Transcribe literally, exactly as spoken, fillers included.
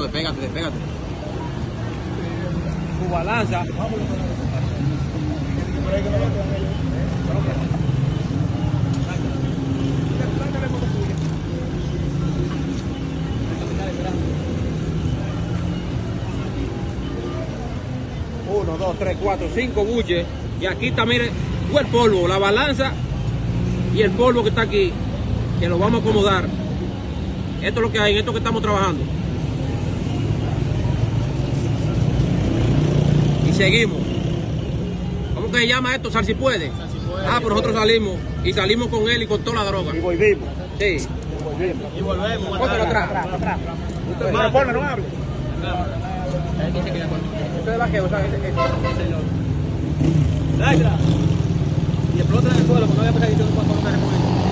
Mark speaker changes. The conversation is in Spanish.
Speaker 1: despégate, despégate.
Speaker 2: Su balanza. Uno, dos, tres, cuatro, cinco buches. Y aquí está, mire, fue el polvo, la balanza y el polvo que está aquí, que lo vamos a acomodar. Esto es lo que hay, en esto que estamos trabajando. Y seguimos. ¿Cómo que se llama esto? Sal si puede. Ah, pero nosotros salimos y salimos con él y con toda la droga.
Speaker 3: Y volvimos.
Speaker 2: Sí.
Speaker 3: Y volvimos.
Speaker 1: Y volvemos.
Speaker 2: Póntelo atrás.
Speaker 3: atrás.
Speaker 2: Pero
Speaker 3: ponme, no hable.
Speaker 2: Esto es vaqueo, ¿sabes?
Speaker 1: Y explota en el suelo, porque no había pasado dicho que pasó una